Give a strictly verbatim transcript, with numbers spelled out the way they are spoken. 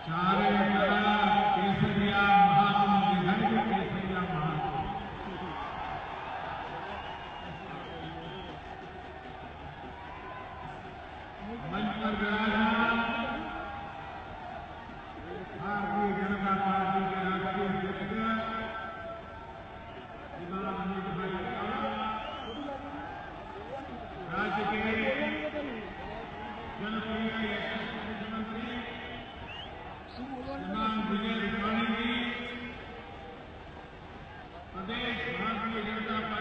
चारे तरफ केसरिया महात्मा निधन केसरिया महात्मा मंच पर विराजमान भारतीय जनता पार्टी के राष्ट्रीय अध्यक्ष श्रीमान अमित भाई राज्य के जनप्रिय यशस्वी मुख्यमंत्री श्रीमान विजय रूपाणी जी, प्रदेश भारतीय जनता